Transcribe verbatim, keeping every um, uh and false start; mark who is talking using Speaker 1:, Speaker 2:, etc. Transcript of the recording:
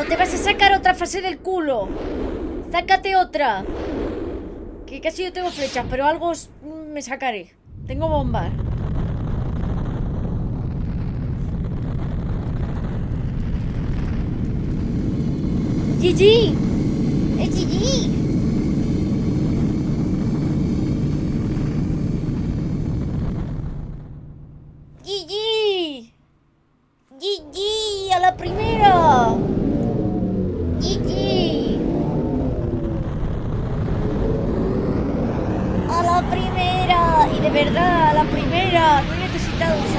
Speaker 1: te vas a sacar otra fase del culo. Sácate otra. Que casi yo tengo flechas, pero algo me sacaré. Tengo bombas. G G. Es G G. G G. G G a la primera. G G. A la primera. Y de verdad, a la primera. No he necesitado usar